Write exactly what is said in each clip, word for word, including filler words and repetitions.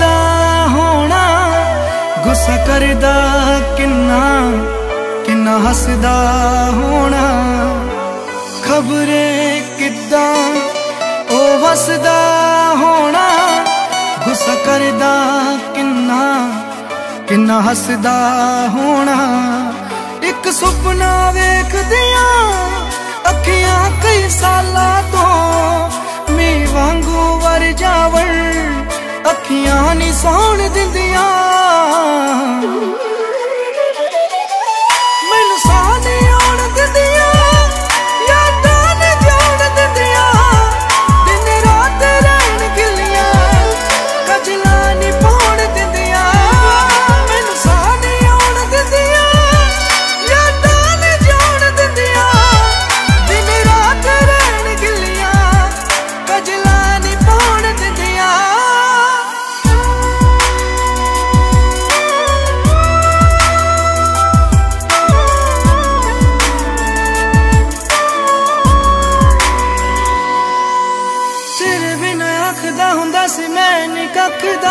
वसदा होना, गुस्सा करदा किन्ना किन्ना हसदा होना, खबरे किद्दां ओ वसदा होना, गुस्सा करदा किन्ना किन्ना हसदा होना। एक सुपना वेखदियां अखियां कई सालां तो, मीं वांगू वर जावण अखियां नी सौण दिंदियां। मैनू साह नी आउण दिंदियां, यादां नी जाण दिंदियां, दिन रात रहण गिल्लियां, कजलां नी पाउण दिंदियां। मैनू साह नी आउण दिंदियां, यादां नी जाण दिंदियां, दिन रात रहण गिल्लियां, कजलां नी पाउण दिंदियां। आखदा हुंदा सी मैं नी कखदा,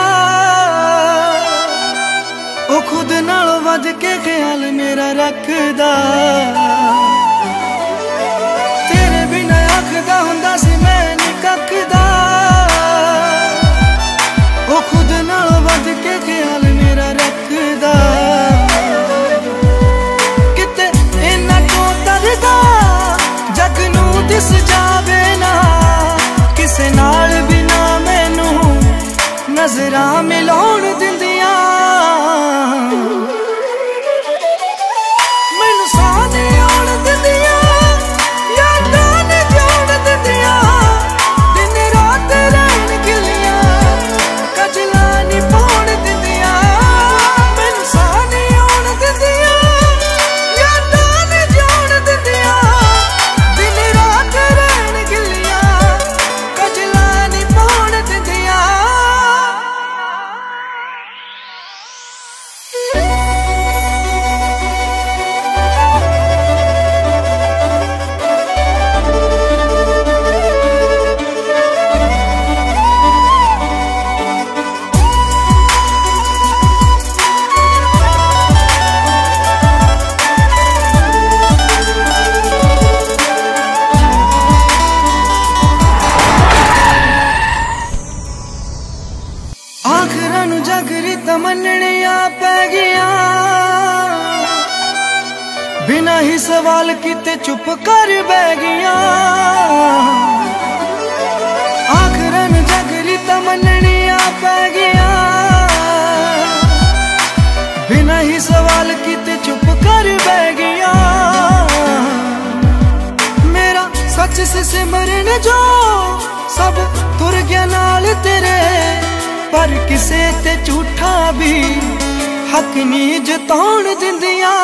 ओ खुद नालों वध के ख्याल मेरा रखदा। तेरे बिना आखदा हुंदा सी मैं नी कखदा, ओ खुद नालों वध के ख्याल मेरा रखदा। किते इन्ना तो तरदा जग नूं दिस जावे ना, किसे नाल बिना मैनू नजरां मिलाउण दिंदियां। मैनू साह नी आउण दिंदियां, यादां नी जाण दिंदियां, दिन रात रहण गिल्लियां, कजलां नी पाउण दिंदियां। मैनू साह नी आउण दिंदियां, यादां नी जाण दिंदियां, दिन रात रहण गिल्लियां, कजलां नी पाउण दिंदियां। आखिरां नूं जागरी तमन्नियां पै गियां, बिना ही सवाल कीते चुप कर बह गियां। आखिरां नूं जागरी तमन्नियां पै गियां, बिना ही सवाल कीते चुप कर बह गियां। मेरा सच से सिमरन जो सब तुर गया नाल तेरे, पर किसे ते झूठा भी हक नी जताउण दिंदियां।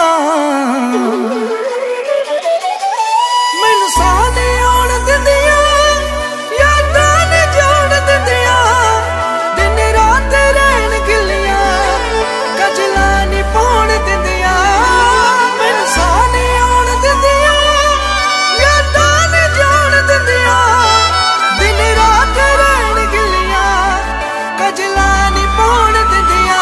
मैनू साह नी आउण दिंदियां, यादां नी जाण दिंदियां, दिन रात रहण गिल्लियां, कजलां नी पाउण दिंदियां। मैनू साह नी आउण दिंदियां, यादां नी जाण दिंदियां, दिन रात रहण गिल्लियां, कजलां नी पाउण दिंदियां।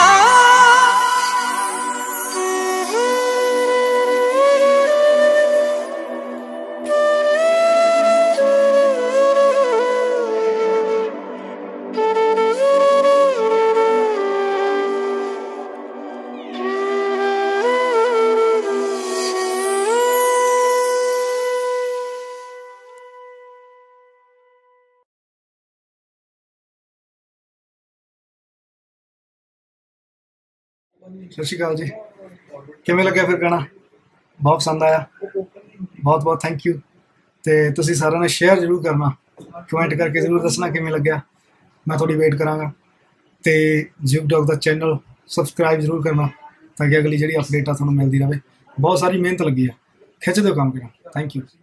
सत श्री अकाल जी, किवें लग्या फिर गाना? बहुत पसंद आया, बहुत बहुत थैंक यू। तो तुसीं सारिआं ने शेयर जरूर करना, कमेंट करके जरूर दसना किवें लग्या, मैं थोड़ी वेट करांगा। तो ज्यूक डॉग का चैनल सबसक्राइब जरूर करना, ताकि अगली जी अपडेट आ तुहानूं मिलती रहे। बहुत सारी मेहनत लगी है, खिच दो काम करा। Thank you.